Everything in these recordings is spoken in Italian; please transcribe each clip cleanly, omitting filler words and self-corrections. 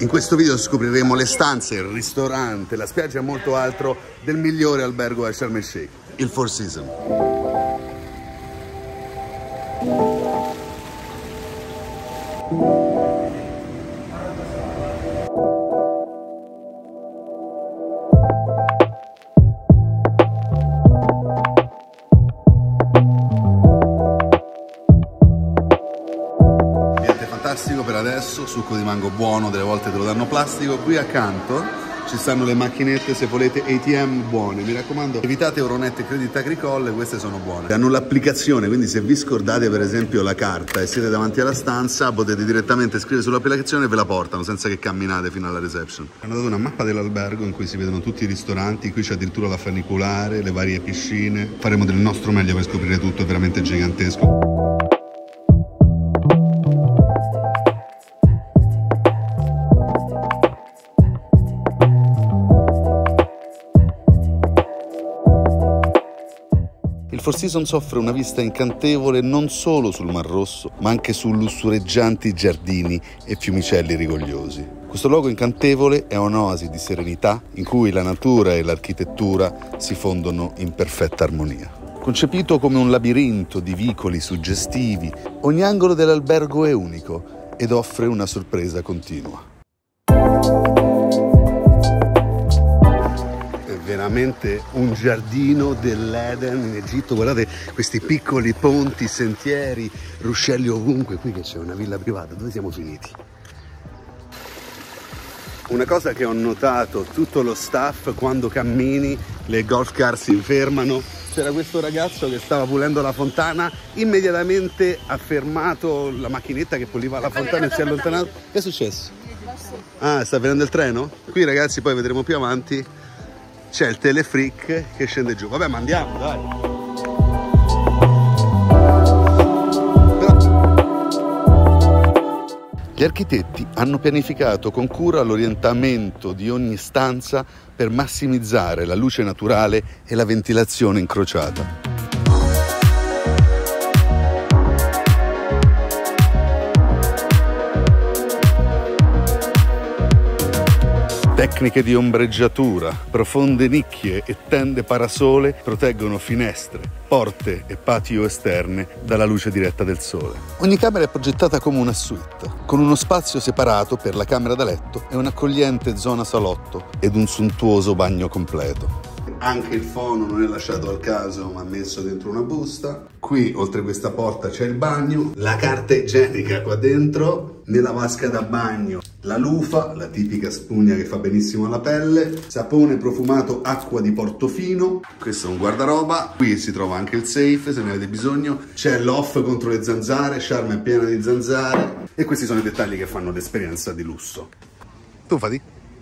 In questo video scopriremo le stanze, il ristorante, la spiaggia e molto altro del migliore albergo a Sharm el Sheikh, il Four Seasons. Per adesso, succo di mango buono, delle volte te lo danno plastico. Qui accanto ci stanno le macchinette, se volete, ATM buone. Mi raccomando, evitate Euronet e Credit Agricole, queste sono buone. Hanno l'applicazione, quindi se vi scordate per esempio la carta e siete davanti alla stanza, potete direttamente scrivere sull'applicazione e ve la portano senza che camminate fino alla reception. Hanno dato una mappa dell'albergo in cui si vedono tutti i ristoranti, qui c'è addirittura la funicolare, le varie piscine. Faremo del nostro meglio per scoprire tutto, è veramente gigantesco. Il Four Seasons offre una vista incantevole non solo sul Mar Rosso, ma anche su lussureggianti giardini e fiumicelli rigogliosi. Questo luogo incantevole è un'oasi di serenità in cui la natura e l'architettura si fondono in perfetta armonia. Concepito come un labirinto di vicoli suggestivi, ogni angolo dell'albergo è unico ed offre una sorpresa continua. Veramente un giardino dell'Eden in Egitto. Guardate questi piccoli ponti, sentieri, ruscelli ovunque. Qui che c'è una villa privata. Dove siamo finiti? Una cosa che ho notato, tutto lo staff, quando cammini le golf car si fermano. C'era questo ragazzo che stava pulendo la fontana, immediatamente ha fermato la macchinetta che puliva la fontana e si è allontanato. Che è successo? Ah, sta venendo il treno? Qui ragazzi, poi vedremo più avanti, c'è il telefreak che scende giù. Vabbè, ma andiamo, dai. Gli architetti hanno pianificato con cura l'orientamento di ogni stanza per massimizzare la luce naturale e la ventilazione incrociata. Tecniche di ombreggiatura, profonde nicchie e tende parasole proteggono finestre, porte e patio esterne dalla luce diretta del sole. Ogni camera è progettata come una suite, con uno spazio separato per la camera da letto e un'accogliente zona salotto ed un sontuoso bagno completo. Anche il fono non è lasciato al caso, ma messo dentro una busta. Qui, oltre questa porta, c'è il bagno, la carta igienica qua dentro, nella vasca da bagno la lufa, la tipica spugna che fa benissimo alla pelle, sapone profumato, acqua di Portofino. Questo è un guardaroba, qui si trova anche il safe se ne avete bisogno, c'è l'off contro le zanzare, Sharm è piena di zanzare e questi sono i dettagli che fanno l'esperienza di lusso. Tu fatti?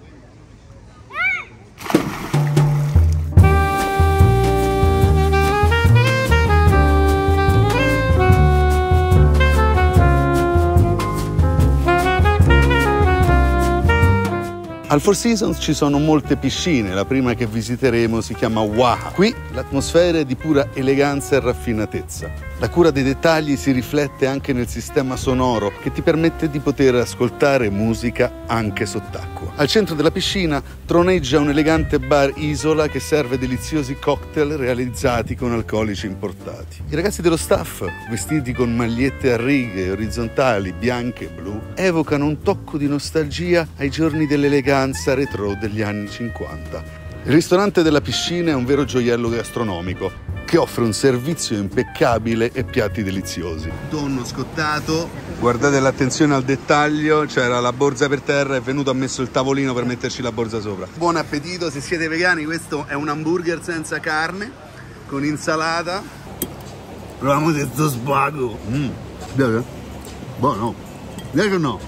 Al Four Seasons ci sono molte piscine, la prima che visiteremo si chiama Waha. Qui l'atmosfera è di pura eleganza e raffinatezza. La cura dei dettagli si riflette anche nel sistema sonoro che ti permette di poter ascoltare musica anche sott'acqua. Al centro della piscina troneggia un elegante bar isola che serve deliziosi cocktail realizzati con alcolici importati. I ragazzi dello staff, vestiti con magliette a righe orizzontali bianche e blu, evocano un tocco di nostalgia ai giorni dell'eleganza retro degli anni 50. Il ristorante della piscina è un vero gioiello gastronomico che offre un servizio impeccabile e piatti deliziosi. Tonno scottato, guardate l'attenzione al dettaglio, c'era la borsa per terra, è venuto, ha messo il tavolino per metterci la borsa sopra. Buon appetito, se siete vegani questo è un hamburger senza carne, con insalata. Proviamo questo spago. Piace? Buono. Piace o no?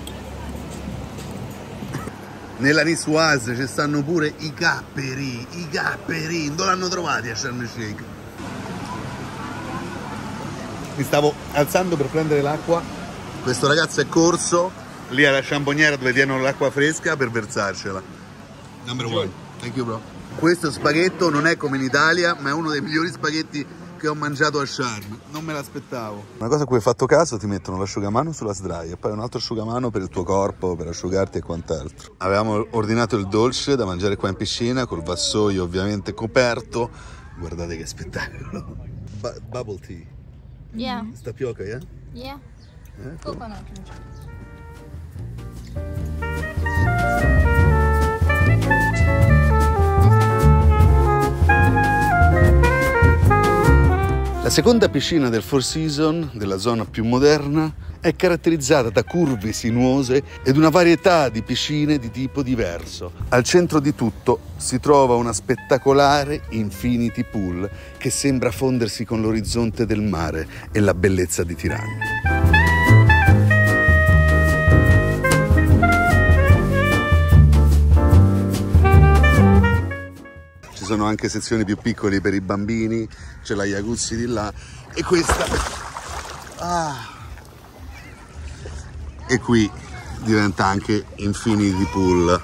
Nella Niçoise ci stanno pure i capperi, dove l'hanno trovati a Sharm el Sheikh? Mi stavo alzando per prendere l'acqua, questo ragazzo è corso lì alla sciamboniera dove tienono l'acqua fresca per versarcela. Number one. Thank you bro. Questo spaghetto non è come in Italia, ma è uno dei migliori spaghetti che ho mangiato a Sharm, non me l'aspettavo. Una cosa a cui hai fatto caso, ti mettono l'asciugamano sulla sdraio e poi un altro asciugamano per il tuo corpo, per asciugarti e quant'altro. Avevamo ordinato il dolce da mangiare qua in piscina, col vassoio ovviamente coperto. Guardate che spettacolo. Bubble tea. Yeah. Tapioca, yeah? Yeah. Cool. Coconut. La seconda piscina del Four Seasons, della zona più moderna, è caratterizzata da curve sinuose ed una varietà di piscine di tipo diverso. Al centro di tutto si trova una spettacolare infinity pool che sembra fondersi con l'orizzonte del mare e la bellezza di Tirana. Ci sono anche sezioni più piccole per i bambini, c'è la jacuzzi di là e questa... E qui diventa anche infinity pool.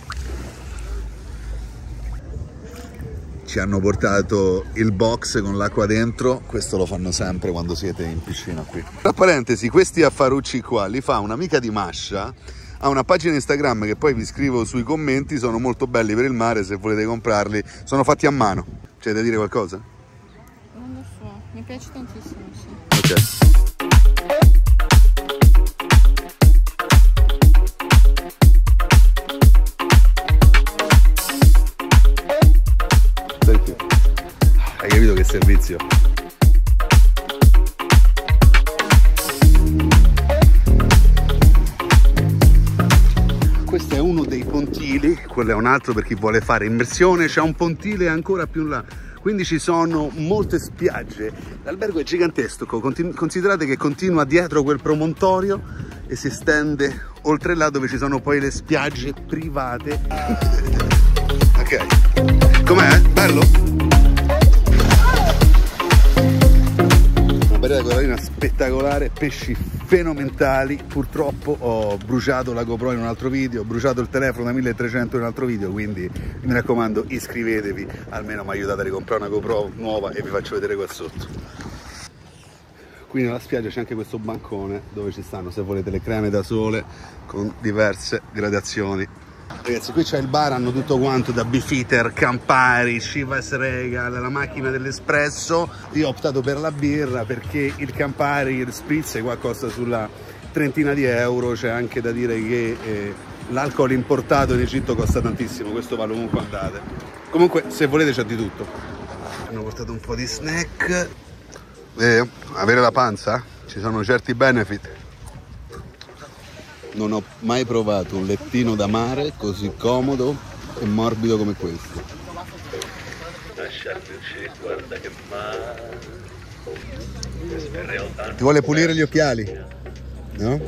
Ci hanno portato il box con l'acqua dentro, questo lo fanno sempre quando siete in piscina qui. Tra parentesi, questi affarucci qua li fa un'amica di Masha, ha una pagina Instagram che poi vi scrivo sui commenti, sono molto belli per il mare, se volete comprarli, sono fatti a mano. C'è da dire qualcosa? Non lo so, mi piace tantissimo, sì. Ok. Hai capito che servizio? Questo è uno dei pontili, quello è un altro per chi vuole fare immersione, c'è un pontile ancora più in là, quindi ci sono molte spiagge. L'albergo è gigantesco, considerate che continua dietro quel promontorio e si estende oltre là dove ci sono poi le spiagge private. Ok, com'è? Bello? Barriera corallina spettacolare, pesci fenomenali. Purtroppo ho bruciato la GoPro in un altro video, ho bruciato il telefono da 1300 in un altro video, quindi mi raccomando iscrivetevi, almeno mi aiutate a ricomprare una GoPro nuova e vi faccio vedere qua sotto. Qui nella spiaggia c'è anche questo bancone dove ci stanno, se volete, le creme da sole con diverse gradazioni. Ragazzi, qui c'è il bar, hanno tutto quanto, da Beefeater, Campari, Chivas Regal, la macchina dell'espresso. Io ho optato per la birra perché il Campari, il spritz qua costa sulla trentina di euro. C'è anche da dire che l'alcol importato in Egitto costa tantissimo, questo vale ovunque andate. Comunque, se volete c'è di tutto. Hanno portato un po' di snack. Avere la panza? Ci sono certi benefit. Non ho mai provato un lettino da mare così comodo e morbido come questo. Guarda che ti vuole pulire gli occhiali? No?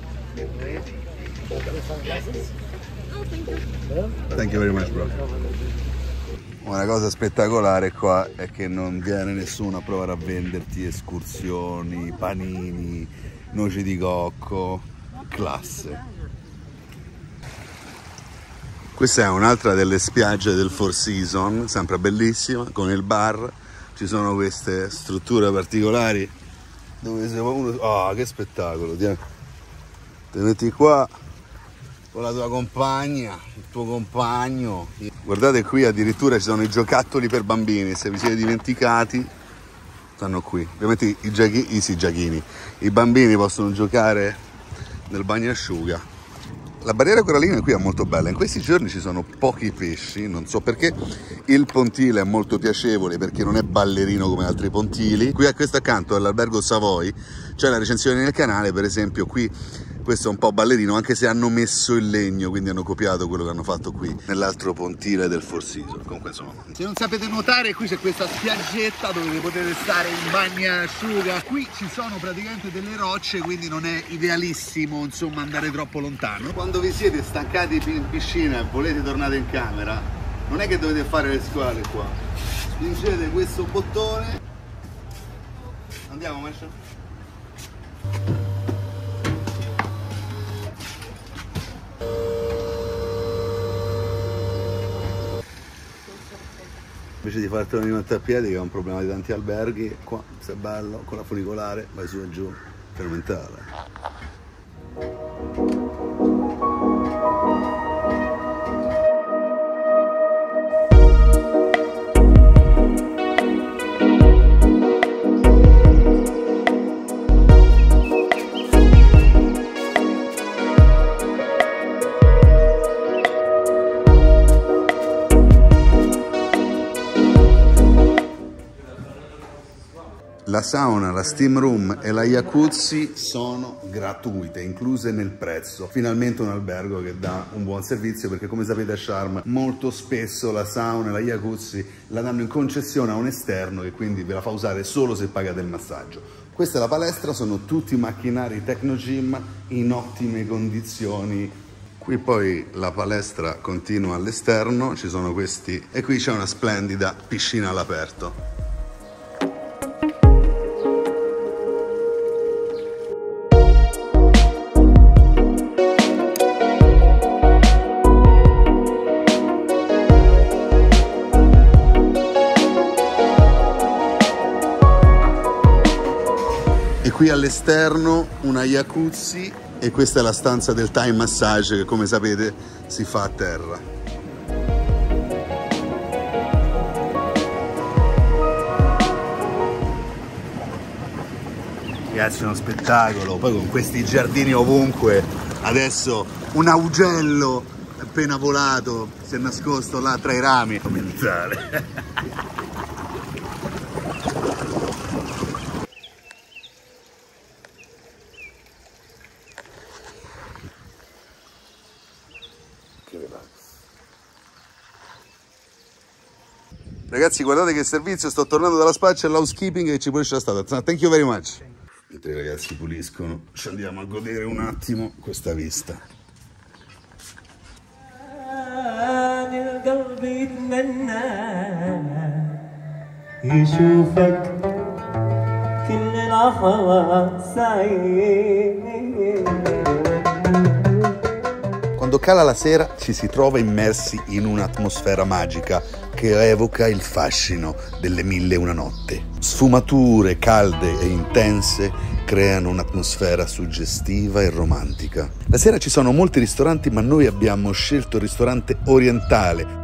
Thank you very much, bro. Una cosa spettacolare qua è che non viene nessuno a provare a venderti escursioni, panini, noci di cocco. Classe. Questa è un'altra delle spiagge del Four Seasons, sempre bellissima, con il bar. Ci sono queste strutture particolari dove se uno... Oh, che spettacolo! Ti metti qua con la tua compagna, il tuo compagno. Guardate qui, addirittura ci sono i giocattoli per bambini, se vi siete dimenticati stanno qui. Ovviamente i bambini possono giocare nel bagnasciuga. La barriera corallina qui è molto bella, in questi giorni ci sono pochi pesci, non so perché. Il pontile è molto piacevole perché non è ballerino come altri pontili. Qui a questo accanto all'albergo Savoy c'è la recensione nel canale, per esempio qui questo è un po' ballerino, anche se hanno messo il legno, quindi hanno copiato quello che hanno fatto qui nell'altro pontile del Four Seasons. Comunque insomma, se non sapete nuotare, qui c'è questa spiaggetta dove potete stare in bagnasciuga. Qui ci sono praticamente delle rocce, quindi non è idealissimo insomma andare troppo lontano. Quando vi siete stancati in piscina e volete tornare in camera, non è che dovete fare le squale qua, spingete questo bottone. Andiamo, Masha? Invece di fartelo rimettere a piedi, che è un problema di tanti alberghi, qua se è bello, con la funicolare, vai su e giù, fenomenale. La sauna, la steam room e la jacuzzi sono gratuite, incluse nel prezzo. Finalmente un albergo che dà un buon servizio, perché come sapete a Sharm molto spesso la sauna e la jacuzzi la danno in concessione a un esterno che quindi ve la fa usare solo se pagate il massaggio. Questa è la palestra, sono tutti macchinari Technogym in ottime condizioni. Qui poi la palestra continua all'esterno, ci sono questi e qui c'è una splendida piscina all'aperto. Qui all'esterno una jacuzzi e questa è la stanza del Thai massage che come sapete si fa a terra. Ragazzi, è uno spettacolo, poi con questi giardini ovunque. Adesso un augello appena volato si è nascosto là tra i rami. Mentale. Ragazzi, guardate che servizio, sto tornando dalla spa, c'è l'housekeeping che ci pulisce la strada. Thank you very much. Mentre i ragazzi puliscono, ci andiamo a godere un attimo questa vista. Quando cala la sera ci si trova immersi in un'atmosfera magica che evoca il fascino delle 1001 notte. Sfumature calde e intense creano un'atmosfera suggestiva e romantica. La sera ci sono molti ristoranti, ma noi abbiamo scelto il ristorante orientale.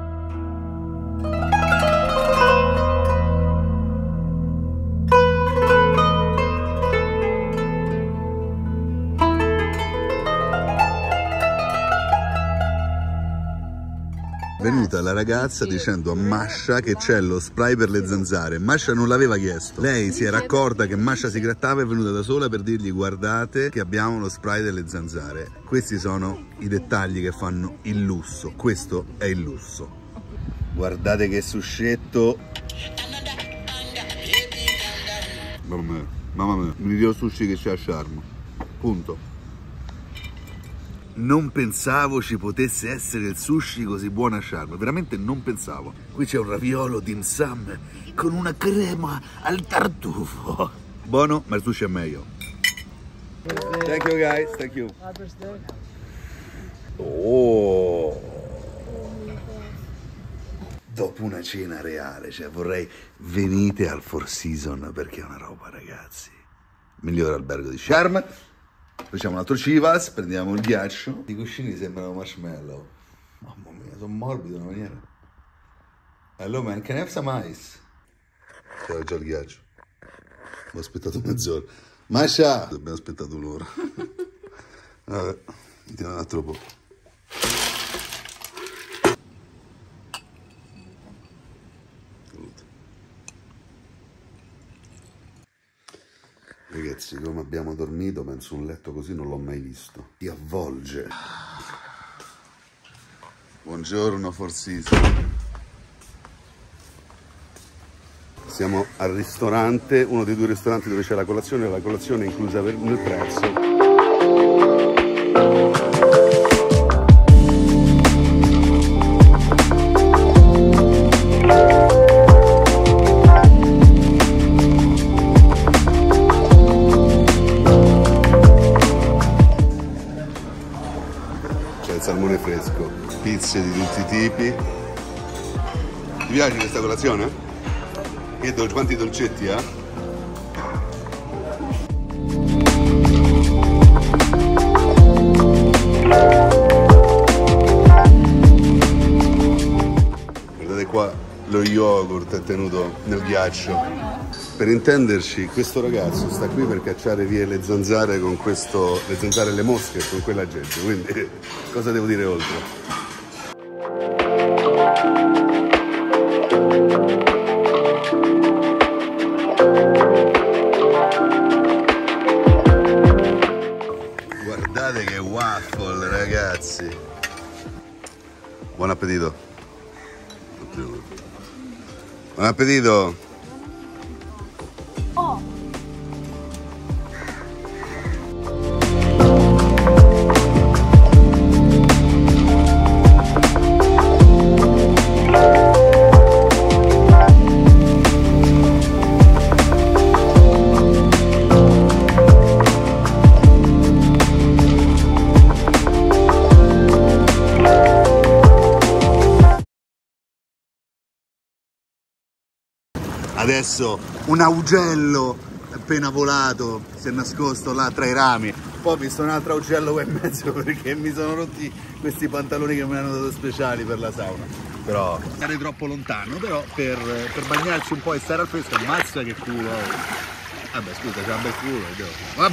Venuta la ragazza dicendo a Masha che c'è lo spray per le zanzare. Masha non l'aveva chiesto, lei si era accorta che Masha si grattava e è venuta da sola per dirgli: guardate che abbiamo lo spray delle zanzare. Questi sono i dettagli che fanno il lusso, questo è il lusso. Guardate che suscetto. Mamma mia, mi dio sushi che c'è a Sharm, punto. Non pensavo ci potesse essere il sushi così buono a Sharm, veramente non pensavo. Qui c'è un raviolo dim sum con una crema al tartufo. Buono, ma il sushi è meglio. Thank you guys, thank you. Oh! Dopo una cena reale, cioè vorrei venite al Four Seasons perché è una roba, ragazzi. Migliore albergo di Sharm. Facciamo un altro Chivas, prendiamo il ghiaccio. I cuscini sembrano marshmallow. Mamma mia, sono morbidi in una maniera. Hello man, can I have some ice? C'era già il ghiaccio. Ho aspettato mezz'ora. Masha! Abbiamo aspettato un'ora. Vabbè, andiamo un altro po'. Ragazzi, come abbiamo dormito, penso un letto così non l'ho mai visto. Ti avvolge. Buongiorno Four Seasons. Siamo al ristorante, uno dei due ristoranti dove c'è la colazione è inclusa nel prezzo. Salmone fresco, pizze di tutti i tipi. Ti piace questa colazione? Quanti dolcetti, eh? Guardate qua, lo yogurt è tenuto nel ghiaccio. Per intenderci, questo ragazzo sta qui per cacciare via le zanzare con questo, le zanzare e le mosche con quella gente, quindi cosa devo dire oltre? Guardate che waffle, ragazzi! Buon appetito! Buon appetito! Adesso un augello appena volato si è nascosto là tra i rami, poi ho visto un altro augello qua in mezzo perché mi sono rotti questi pantaloni che mi hanno dato speciali per la sauna. Però stare troppo lontano, però per bagnarci un po' e stare al fresco, ammazza che culo. Vabbè scusa, c'è un bel culo.